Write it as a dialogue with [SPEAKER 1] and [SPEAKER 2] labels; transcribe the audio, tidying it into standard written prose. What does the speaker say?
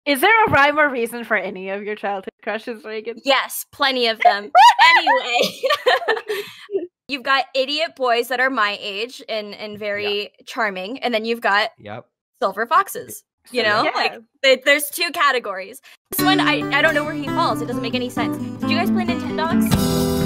[SPEAKER 1] Is there a rhyme or reason for any of your childhood crushes, Reagan?
[SPEAKER 2] Yes, plenty of them. Anyway, you've got idiot boys that are my age and very charming, and then you've got silver foxes. You know, like there's two categories. This one, I don't know where he falls. It doesn't make any sense. Did you guys play Nintendogs?